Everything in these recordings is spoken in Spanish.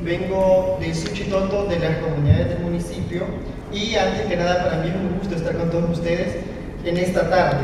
vengo de Suchitoto, de las comunidades del municipio, y antes que nada para mí es un gusto estar con todos ustedes en esta tarde.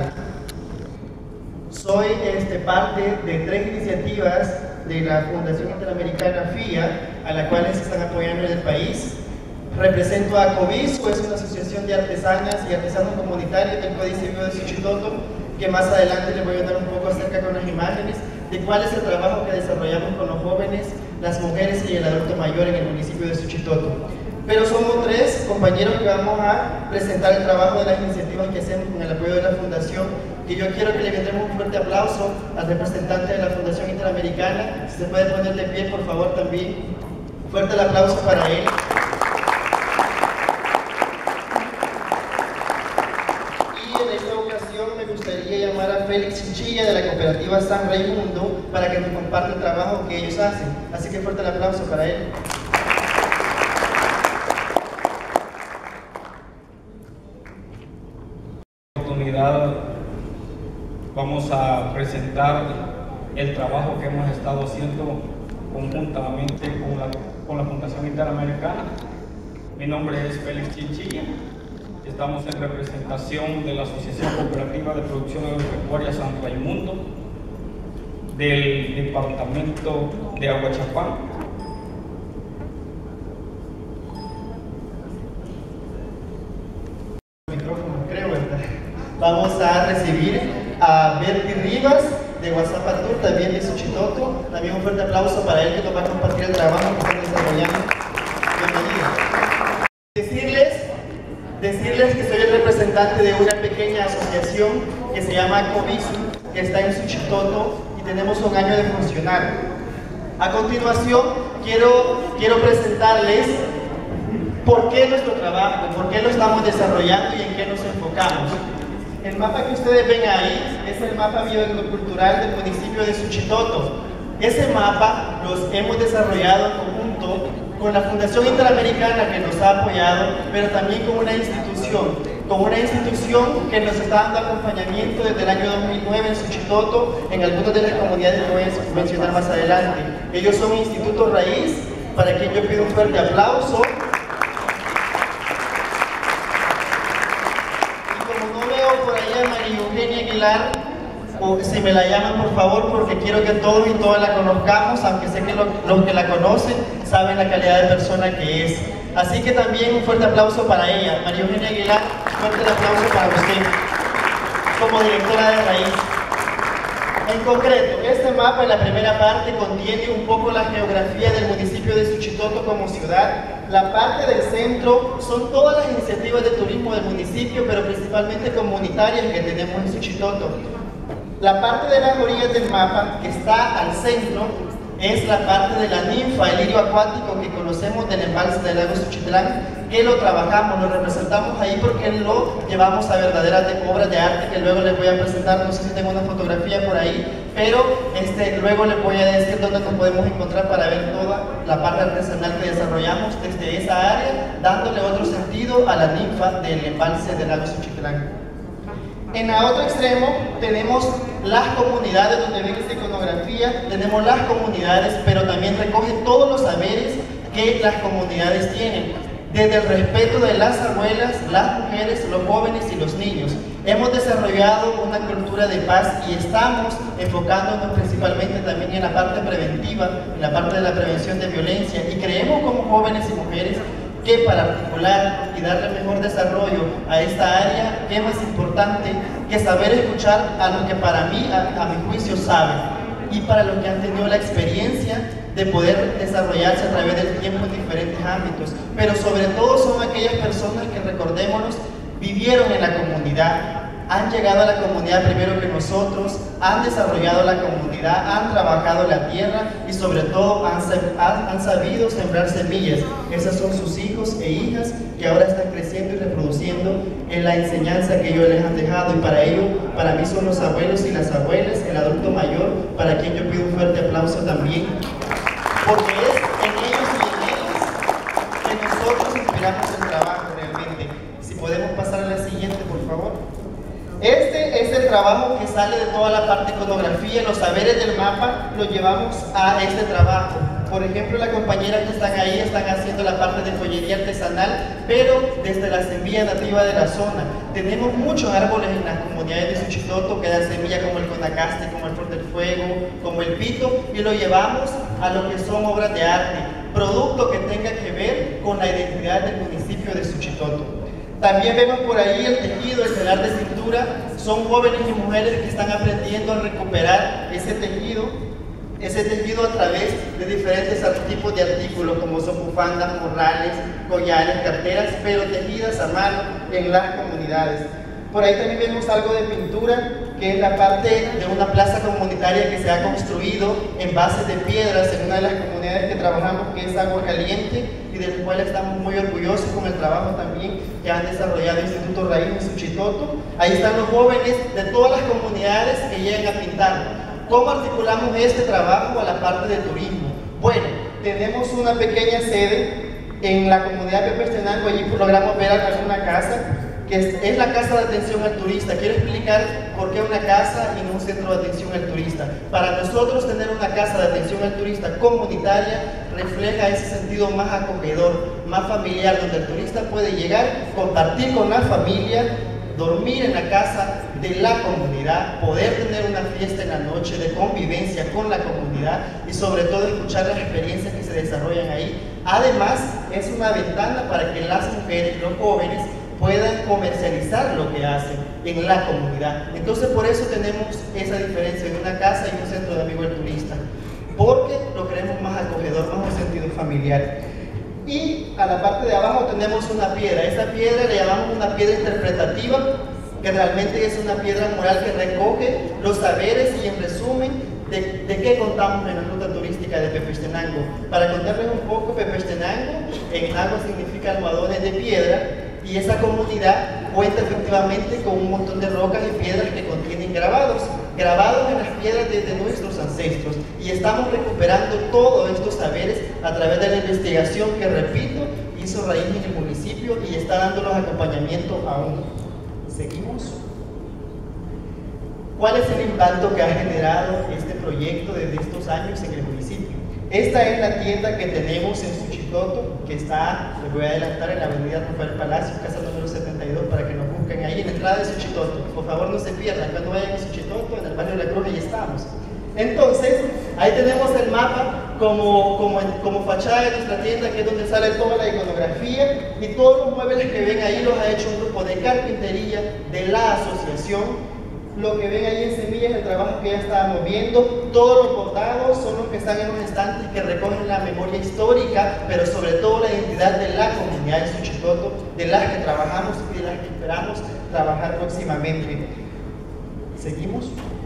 Soy parte de 3 iniciativas de la Fundación Interamericana FIA, a la cual se están apoyando en el país. Represento a Coviso, es una asociación de artesanas y artesanos comunitarios del Códice Civil de Suchitoto, que más adelante les voy a dar un poco acerca con las imágenes de cuál es el trabajo que desarrollamos con los jóvenes, las mujeres y el adulto mayor en el municipio de Suchitoto. Pero somos 3 compañeros que vamos a presentar el trabajo de las iniciativas que hacemos con el apoyo de la Fundación, y yo quiero que le brindemos un fuerte aplauso al representante de la Fundación Interamericana. Si se puede poner de pie, por favor, también. Fuerte el aplauso para él. Me gustaría llamar a Félix Chinchilla de la cooperativa San Raimundo para que nos comparta el trabajo que ellos hacen. Así que fuerte el aplauso para él. Oportunidad, vamos a presentar el trabajo que hemos estado haciendo conjuntamente con la Fundación Interamericana. Mi nombre es Félix Chinchilla. Estamos en representación de la Asociación Cooperativa de Producción Agropecuaria San Raimundo, del departamento de Aguachapán. Vamos a recibir a Berti Rivas de Guasapatur, también de Suchitoto. También un fuerte aplauso para él, que nos va a compartir el trabajo que están desarrollando. Bienvenido. Decirles que soy el representante de una pequeña asociación que se llama Coviso, que está en Suchitoto y tenemos un año de funcionar. A continuación, quiero presentarles por qué nuestro trabajo, por qué lo estamos desarrollando y en qué nos enfocamos. El mapa que ustedes ven ahí es el mapa biocultural del municipio de Suchitoto. Ese mapa los hemos desarrollado en conjunto con la Fundación Interamericana, que nos ha apoyado, pero también con una institución que nos está dando acompañamiento desde el año 2009 en Suchitoto, en algunas de las comunidades que voy a mencionar más adelante. Ellos son Instituto Raíz, para quien yo pido un fuerte aplauso. María Eugenia Aguilar, o si me la llaman por favor, porque quiero que todos y todas la conozcamos, aunque sé que los que la conocen saben la calidad de persona que es. Así que también un fuerte aplauso para ella. María Eugenia Aguilar, fuerte el aplauso para usted como directora de Raíz. En concreto, este mapa en la primera parte contiene un poco la geografía del municipio de Suchitoto como ciudad. La parte del centro son todas las iniciativas de turismo del municipio, pero principalmente comunitarias que tenemos en Suchitoto. La parte de las orillas del mapa, que está al centro, es la parte de la ninfa, el lirio acuático que conocemos del embalse del lago Suchitlán, que lo trabajamos, lo representamos ahí porque lo llevamos a verdaderas obras de arte que luego les voy a presentar. No sé si tengo una fotografía por ahí, pero luego les voy a decir dónde nos podemos encontrar para ver toda la parte artesanal que desarrollamos desde esa área, dándole otro sentido a la ninfa del embalse del lago Suchitlán. En el otro extremo tenemos las comunidades, donde ven esta iconografía, tenemos las comunidades, pero también recoge todos los saberes que las comunidades tienen, desde el respeto de las abuelas, las mujeres, los jóvenes y los niños. Hemos desarrollado una cultura de paz y estamos enfocándonos principalmente también en la parte preventiva, en la parte de la prevención de violencia, y creemos como jóvenes y mujeres que para articular y darle mejor desarrollo a esta área, qué más importante que saber escuchar a los que para mí, a mi juicio, saben, y para los que han tenido la experiencia de poder desarrollarse a través del tiempo en diferentes ámbitos, pero sobre todo son aquellas personas que, recordémonos, vivieron en la comunidad, han llegado a la comunidad primero que nosotros, han desarrollado la comunidad, han trabajado la tierra y sobre todo han sabido sembrar semillas. Esas son sus hijos e hijas que ahora están creciendo y reproduciendo en la enseñanza que ellos les han dejado, y para ello, para mí son los abuelos y las abuelas, el adulto mayor, para quien yo pido un fuerte aplauso también, porque es en ellos y en ellas que nosotros inspiramos el trabajo realmente. Si podemos pasar a la siguiente, por favor. Este es el trabajo que sale de toda la parte iconografía, los saberes del mapa, lo llevamos a este trabajo. Por ejemplo, las compañeras que están ahí están haciendo la parte de joyería artesanal, pero desde la semilla nativa de la zona. Tenemos muchos árboles en las comunidades de Suchitoto que dan semilla, como el conacaste, como el flor del fuego, como el pito, y lo llevamos a lo que son obras de arte, producto que tenga que ver con la identidad del municipio de Suchitoto. También vemos por ahí el tejido, el telar de cintura. Son jóvenes y mujeres que están aprendiendo a recuperar ese tejido a través de diferentes tipos de artículos, como son bufandas, morrales, collares, carteras, pero tejidas a mano en las comunidades. Por ahí también vemos algo de pintura, que es la parte de una plaza comunitaria que se ha construido en bases de piedras en una de las comunidades que trabajamos, que es Agua Caliente, y del cual estamos muy orgullosos con el trabajo también que han desarrollado el Instituto Raíz en Suchitoto. Ahí están los jóvenes de todas las comunidades que llegan a pintar. ¿Cómo articulamos este trabajo a la parte de turismo? Bueno, tenemos una pequeña sede en la comunidad de Pepestenango. Allí logramos ver alguna casa, que es la casa de atención al turista. Quiero explicar por qué una casa y no un centro de atención al turista. Para nosotros, tener una casa de atención al turista comunitaria refleja ese sentido más acogedor, más familiar, donde el turista puede llegar, compartir con la familia, dormir en la casa de la comunidad, poder tener una fiesta en la noche de convivencia con la comunidad y sobre todo escuchar las experiencias que se desarrollan ahí. Además, es una ventana para que las mujeres, los jóvenes, puedan comercializar lo que hacen en la comunidad. Entonces, por eso tenemos esa diferencia de una casa y un centro de amigo del turista, porque lo queremos más acogedor, más un sentido familiar. Y a la parte de abajo tenemos una piedra. Esa piedra le llamamos una piedra interpretativa, que realmente es una piedra mural que recoge los saberes y, en resumen, de qué contamos en la ruta turística de Pepestenango. Para contarles un poco, Pepestenango en agua significa almohadones de piedra, y esa comunidad cuenta efectivamente con un montón de rocas y piedras que contienen grabados en las piedras de nuestros ancestros, y estamos recuperando todos estos saberes a través de la investigación que, repito, hizo Raíz en el municipio y está dando los acompañamientos aún. ¿Seguimos? ¿Cuál es el impacto que ha generado este proyecto desde estos años en el municipio? Esta es la tienda que tenemos en Suchitoto, que está, les voy a adelantar, en la avenida Rafael Palacio, casa número 72, para que nos busquen ahí en la entrada de Suchitoto. Por favor, no se pierdan, cuando vayan a Suchitoto, en el barrio de La Cruz, ahí estamos. Entonces, ahí tenemos el mapa como fachada de nuestra tienda, que es donde sale toda la iconografía, y todos los muebles que ven ahí los ha hecho un grupo de carpintería de la asociación. Lo que ven ahí en semillas, el trabajo que ya estábamos viendo, todos los bordados son los que están en los estantes que recogen la memoria histórica, pero sobre todo la identidad de la comunidad de Suchitoto, de las que trabajamos y de las que esperamos trabajar próximamente. ¿Seguimos?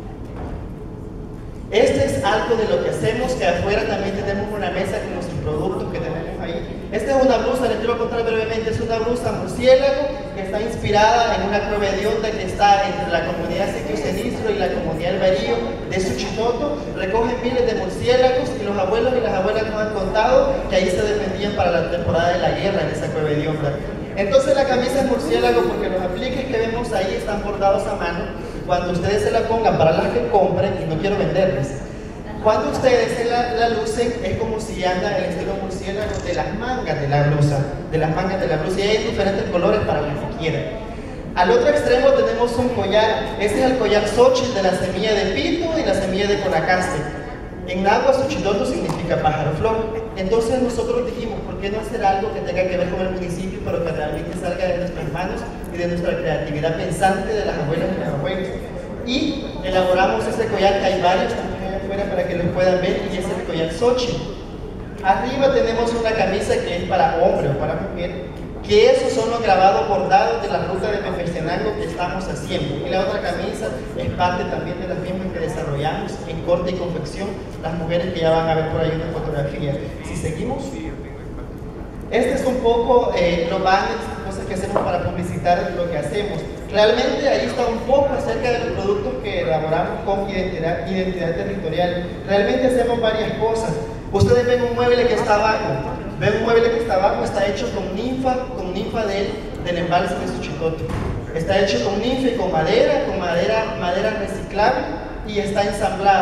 Este es algo de lo que hacemos, que afuera también tenemos una mesa con nuestros productos que tenemos ahí. Esta es una blusa, les quiero contar brevemente, es una blusa murciélago que está inspirada en una cueva de onda que está entre la comunidad Sitio Cenistro y la comunidad El Barío de Suchitoto. Recogen miles de murciélagos y los abuelos y las abuelas nos han contado que ahí se defendían para la temporada de la guerra en esa cueva de onda. Entonces la camisa es murciélago porque los apliques que vemos ahí están bordados a mano. Cuando ustedes se la pongan, para las que compren, y no quiero venderles, cuando ustedes se la lucen, es como si anda el estilo murciélago de las mangas de la blusa, y hay diferentes colores para los que quieran. Al otro extremo tenemos un collar. Este es el collar Xochitl, de la semilla de pito y la semilla de conacaste. En náhuatl, Suchitoto significa pájaro flor. Entonces nosotros dijimos, ¿por qué no hacer algo que tenga que ver con el municipio, pero que realmente salga de nuestras manos y de nuestra creatividad pensante de las abuelas y los abuelos? Y elaboramos ese collar, que hay varios también allá afuera para que lo puedan ver, y es el collar Xochitl. Arriba tenemos una camisa que es para hombre o para mujer, que esos son los grabados bordados de la ruta de Pepestenango que estamos haciendo. Y la otra camisa es parte también de las mismas que desarrollamos en corte y confección, las mujeres que ya van a ver por ahí una fotografía. Si seguimos, este es un poco los banners, cosas que hacemos para publicitar lo que hacemos. Realmente ahí está un poco acerca de los productos que elaboramos con identidad territorial. Realmente hacemos varias cosas. Ustedes ven un mueble que está abajo, está hecho con ninfa del embalse de Suchitoto. Está hecho con ninfa y con madera reciclable, y está ensamblada.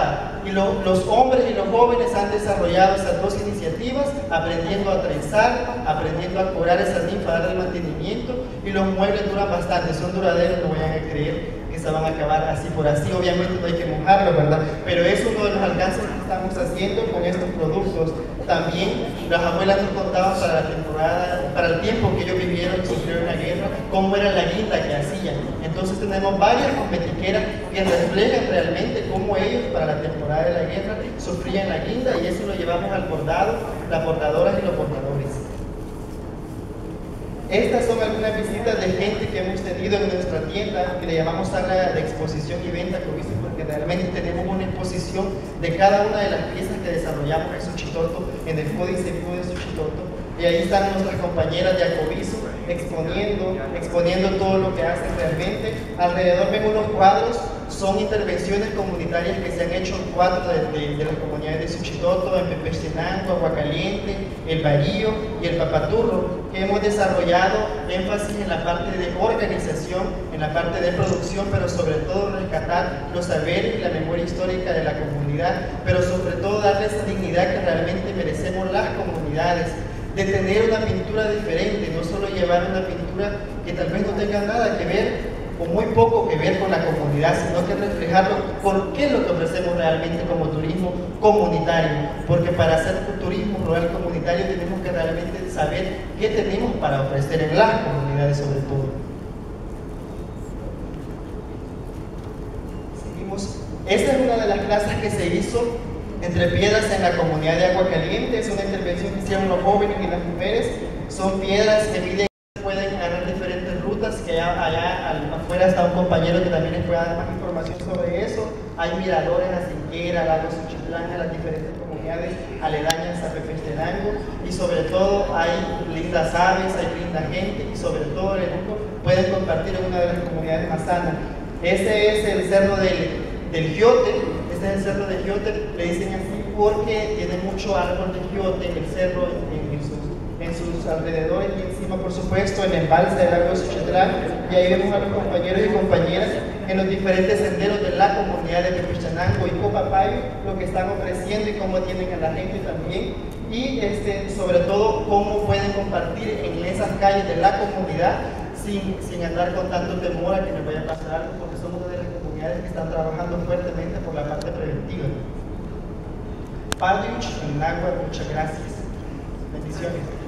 Y los hombres y los jóvenes han desarrollado esas dos iniciativas, aprendiendo a trenzar, aprendiendo a curar esas ninfas, darle mantenimiento, y los muebles duran bastante, son duraderos, no vayan a creer que se van a acabar así por así, obviamente no hay que mojarlo, ¿verdad? Pero es uno de los alcances que estamos haciendo con estos productos. También las abuelas nos contaban para la temporada, para el tiempo que ellos vivieron y sufrieron la guerra, cómo era la guinda que hacían. Entonces tenemos varias cosmetiqueras que reflejan realmente cómo ellos para la temporada de la guerra sufrían la guinda, y eso lo llevamos al bordado, las bordadoras y los bordadores. Estas son algunas visitas de gente que hemos tenido en nuestra tienda, que le llamamos sala de exposición y venta, porque realmente tenemos una exposición de cada una de las piezas que desarrollamos en Suchitoto, en el Códice de Suchitoto, y ahí están nuestras compañeras de Acoviso exponiendo todo lo que hacen realmente. Alrededor ven unos cuadros, son intervenciones comunitarias que se han hecho en 4 de las comunidades de Suchitoto, en Pepechenango, Agua Caliente, El Barío y El Papaturro, que hemos desarrollado énfasis en la parte de organización, en la parte de producción, pero sobre todo rescatar los saberes y la memoria histórica de la comunidad, pero sobre todo darle esa dignidad que realmente merecemos las comunidades, de tener una pintura diferente, no solo llevar una pintura que tal vez no tenga nada que ver o muy poco que ver con la comunidad, sino que reflejarlo por qué es lo que ofrecemos realmente como turismo comunitario, porque para hacer turismo rural comunitario tenemos que realmente saber qué tenemos para ofrecer en las comunidades sobre todo. Seguimos. Esta es una de las clases que se hizo entre piedras en la comunidad de Agua Caliente. Es una intervención que hicieron los jóvenes y las mujeres. Son piedras que miden, pueden agarrar diferentes rutas, que allá afuera está un compañero que también les puede dar más información sobre eso. Hay miradores a Sinquera, Lago Suchitlán, a las diferentes comunidades aledañas a Pepechenango, y sobre todo hay lindas aves, hay linda gente, y sobre todo el grupo pueden compartir en una de las comunidades más sanas. Este es el cerro del Giote. Este es el cerro de Giote, le dicen así porque tiene mucho árbol de Giote en el cerro, en sus alrededores, y encima, por supuesto, el embalse del lago de Suchitlán. Y ahí vemos a los compañeros y compañeras en los diferentes senderos de la comunidad de Pepechenango y Copapayo, lo que están ofreciendo y cómo tienen a la gente también, y sobre todo cómo pueden compartir en esas calles de la comunidad sin andar con tanto temor a que les vaya a pasar algo, porque somos una de las comunidades que están trabajando fuertemente por la parte preventiva. Paliuch en agua, muchas gracias. Bendiciones.